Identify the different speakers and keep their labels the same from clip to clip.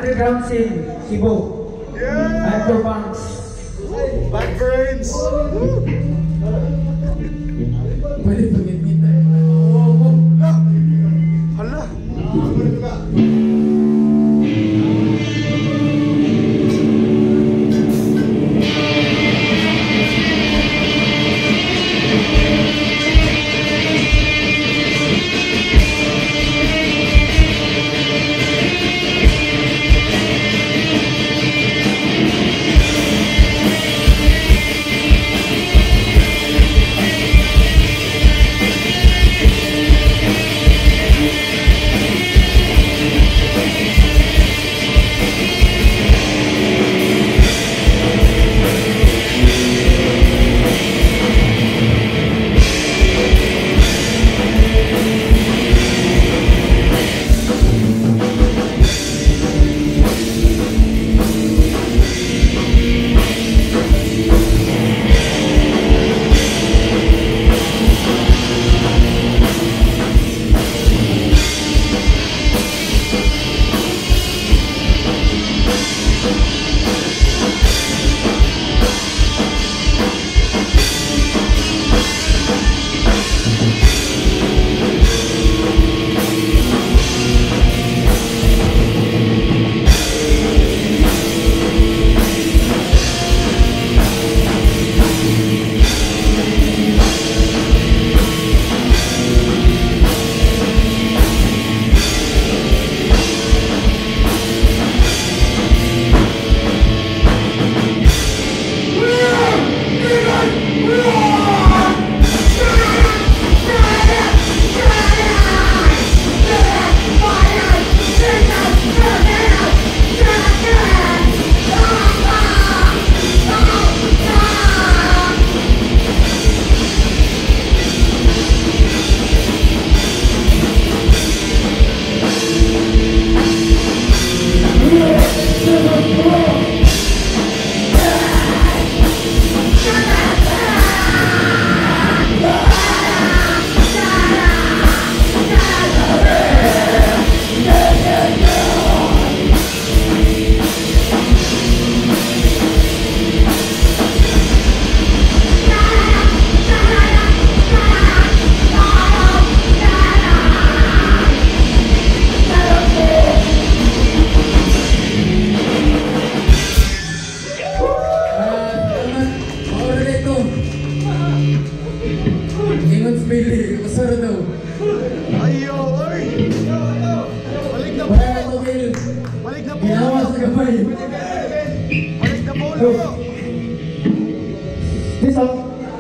Speaker 1: underground scene, Cebu.
Speaker 2: Yeah!
Speaker 1: Hydro punks.
Speaker 2: Bad brains!
Speaker 1: Pwede pag-ibita.
Speaker 2: Hala! Ayo, oy! Balik na po! Balik na po! Balik na po!
Speaker 1: This song.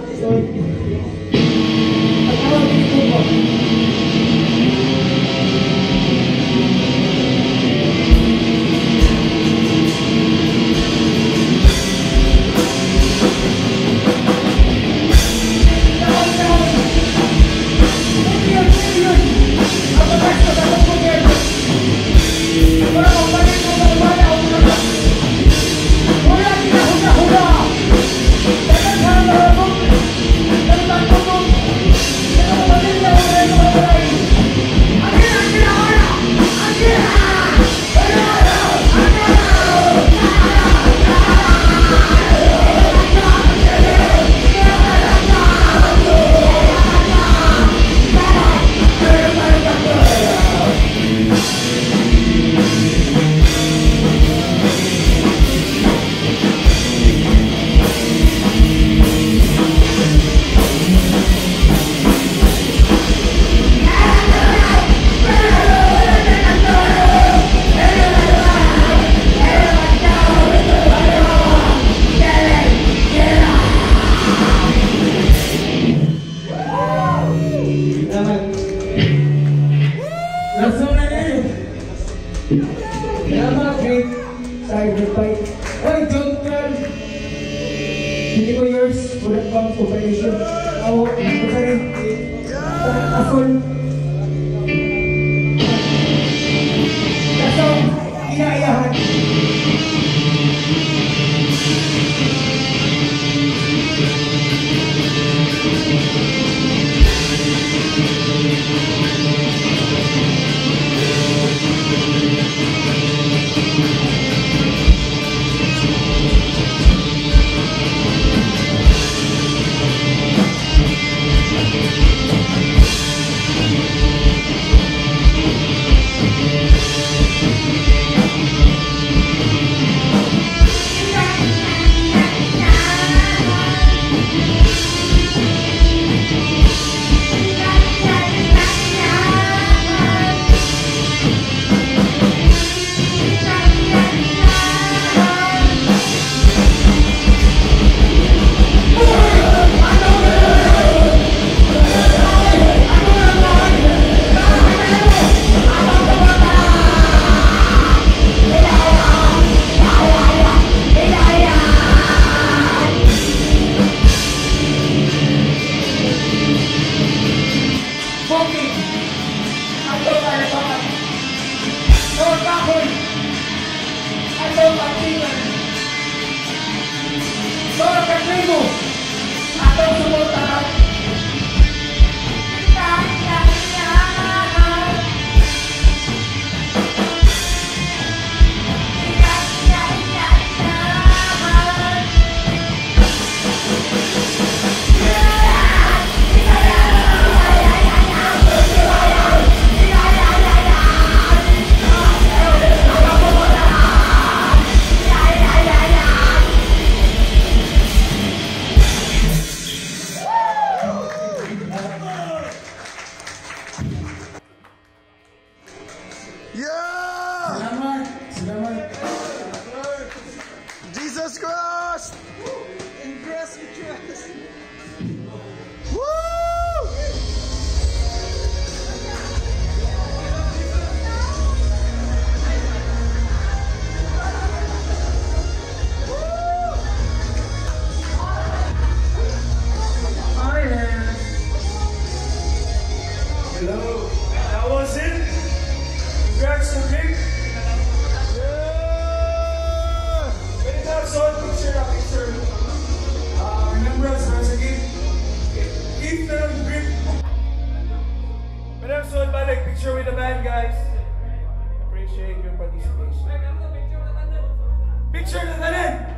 Speaker 1: Cyberfight. Why don't hindi ko yours for that comes operation. Ako, ako sa rin. Asol. Kaso, inaayahan. Ato tayo pakat. Lord Kakon. Ato patingan. Lord Katrimo. Ato sumuntahan.
Speaker 2: Yeah!
Speaker 1: Salamat. Salamat.
Speaker 2: Jesus Crust! In Crust, we trust. Woo!
Speaker 1: Oh yeah.
Speaker 3: Hello, that was it. Congrats to Vic.
Speaker 2: Yeah!
Speaker 3: Wait up, so picture. Remembrance once again. Keep the grip. But so balik picture with the band, guys. Appreciate your participation. Picture na tanan.